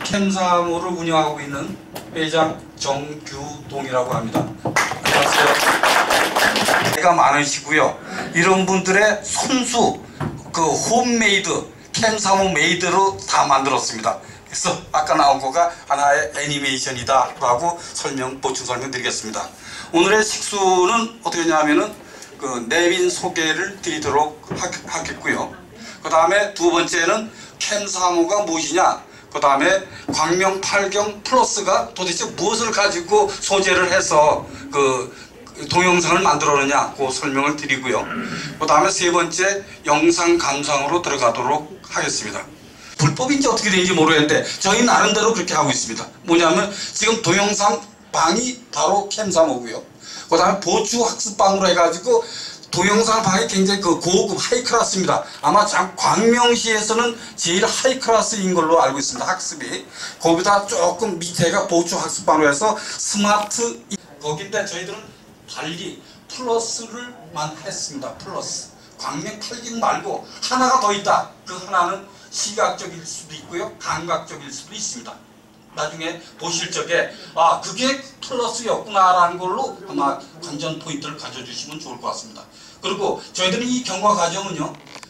캠사모를 운영하고 있는 회장 정규동이라고 합니다. 안녕하세요. 나이가 많으시고요. 이런 분들의 손수 그 홈메이드 캠사모 메이드로 다 만들었습니다. 그래서 아까 나온 거가 하나의 애니메이션이다 라고 보충 설명드리겠습니다. 오늘의 식수는 어떻게 하냐면은 그 내빈 소개를 드리도록 하겠고요. 그 다음에 두 번째는 캠사모가 무엇이냐, 그 다음에 광명 8경 플러스가 도대체 무엇을 가지고 소재를 해서 그 동영상을 만들었느냐 그 설명을 드리고요. 그 다음에 세 번째 영상 감상으로 들어가도록 하겠습니다. 불법인지 어떻게 되는지 모르겠는데 저희 나름대로 그렇게 하고 있습니다. 뭐냐면 지금 동영상 방이 바로 캠사모고요. 그 다음에 보충 학습방으로 해가지고 동영상 방이 굉장히 그 고급 하이클래스입니다. 아마 광명시에서는 제일 하이클래스인 걸로 알고 있습니다. 학습이. 거기다 조금 밑에가 보충 학습방으로 해서 스마트 거긴데 저희들은 달리 플러스를만 했습니다. 플러스. 광명 8경 말고 하나가 더 있다. 그 하나는 시각적일 수도 있고요. 감각적일 수도 있습니다. 나중에 보실 적에 아 그게 플러스였구나라는 걸로 아마 관전 포인트를 가져주시면 좋을 것 같습니다. 그리고 저희들은 이 경과 과정은요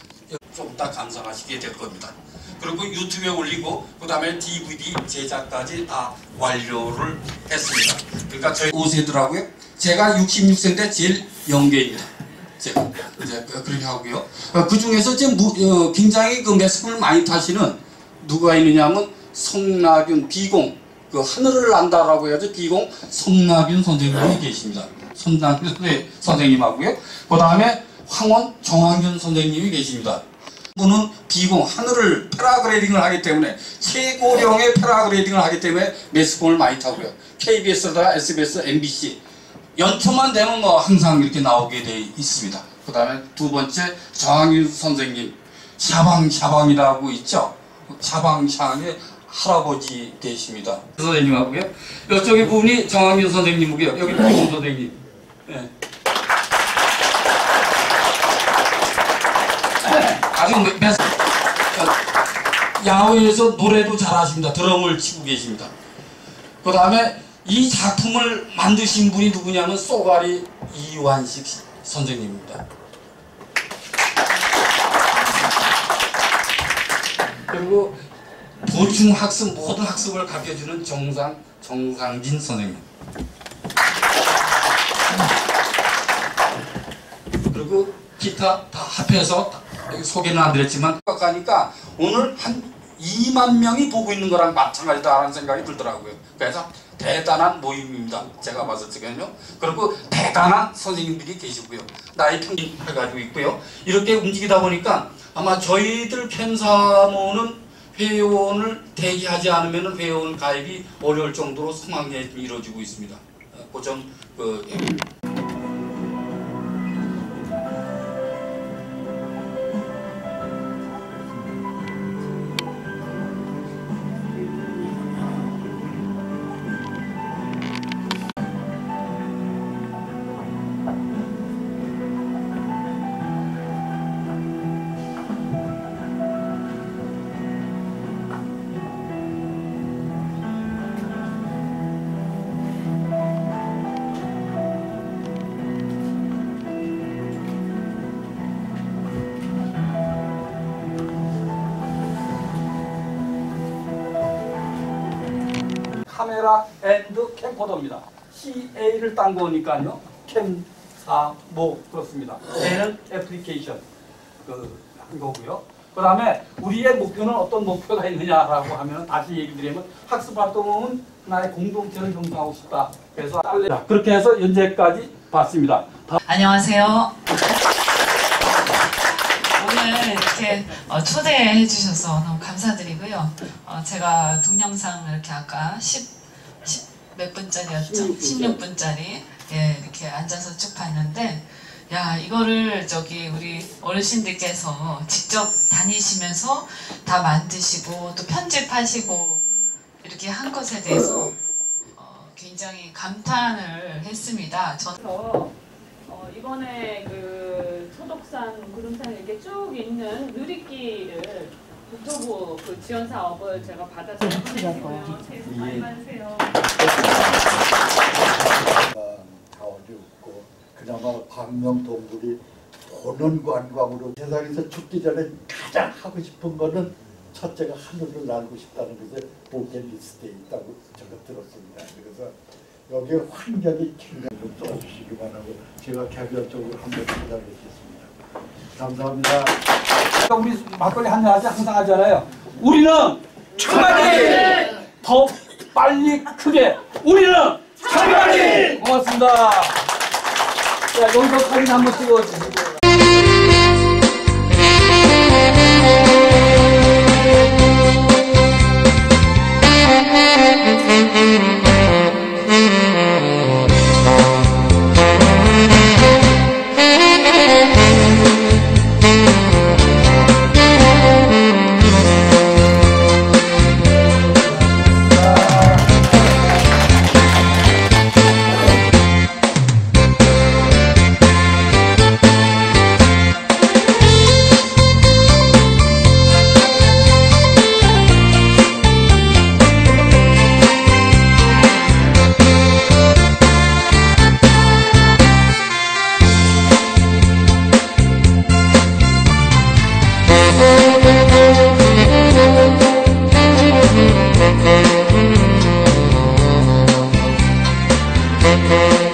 좀 이따 감상하시게 될 겁니다. 그리고 유튜브에 올리고 그 다음에 DVD 제작까지 다 완료를 했습니다. 그러니까 저희 5세더라고요. 제가 66세인데 제일 영계입니다. 제가 이제 그렇게 하고요. 그 중에서 이제 굉장히 그 매스컴을 많이 타시는 누가 있느냐면 성나균 비공 그 하늘을 난다라고 해야죠. 비공 성나균 선생님이 계십니다. 성나균 선생님하고요. 그 다음에 황원 정한균 선생님이 계십니다. 분은 비공 하늘을 패라그레이딩을 하기 때문에 최고령의 패라그레이딩을 하기 때문에 매스컴을 많이 타고요. KBS에다가 SBS, MBC 연초만 되면 뭐 항상 이렇게 나오게 돼 있습니다. 그 다음에 두 번째 정한균 선생님 샤방샤방이라고 있죠. 샤방샤방의 할아버지 되십니다. 선생님하고요. 이쪽에 부분이 정한균 선생님이고요. 여기 비공 선생님. 네. 아주 야외에서 노래도 잘하십니다. 드럼을 치고 계십니다. 그 다음에 이 작품을 만드신 분이 누구냐면 쏘가리 이완식 선생님입니다. 그리고 보충 학습 모든 학습을 가르쳐주는 정상진 선생님. 그리고 기타 다 합해서 소개는 안 드렸지만 가니까 오늘 한 2만 명이 보고 있는 거랑 마찬가지다라는 생각이 들더라고요. 그래서 대단한 모임입니다. 제가 봤을 적에는요. 그리고 대단한 선생님들이 계시고요. 나이 평균 해가지고 있고요. 이렇게 움직이다 보니까 아마 저희들 캠사모는 회원을 대기하지 않으면 회원 가입이 어려울 정도로 상황이 이루어지고 있습니다. 그 점 카메라 앤드 캠코더입니다. CA를 딴 거니까요. 캠사모 그렇습니다. A는 애플리케이션 한 거고요. 그 다음에 우리의 목표는 어떤 목표가 있느냐라고 하면 다시 얘기 드리면 학습 활동은 하나의 공동체를 형성하고 싶다. 그래서 그렇게 해서 현재까지 봤습니다. 안녕하세요. 오늘 이렇게 초대해 주셔서 너무 감사드리고요. 제가 동영상 이렇게 아까 10 몇 분짜리였죠? 16분짜리 예, 이렇게 앉아서 쭉 봤는데 야 이거를 우리 어르신들께서 직접 다니시면서 다 만드시고 또 편집하시고 이렇게 한 것에 대해서 굉장히 감탄을 했습니다. 저는 이번에 그 소독산, 구름산 이렇게 쭉 있는 누리끼를 국토부 그 지원 사업을 제가 받아서 했고요. 새해 복 많이 받으세요. 다 어렵고 그나마 광명 동굴이 보는 관광으로 세상에서 죽기 전에 가장 하고 싶은 거는 첫째가 하늘을 날고 싶다는 것에 보컬리스트에 있다고 제가 들었습니다. 그래서 여기 환경이 굉장히 좀 써주시기만 하고 제가 개별적으로 한번 부탁드리겠습니다. 감사합니다. 우리 막걸리 한잔 하지 항상 하잖아요. 우리는 청바지 더 빨리 크게 우리는 청바지. 고맙습니다. 자, 여기서 사진 한번 찍어주시고. Thank you.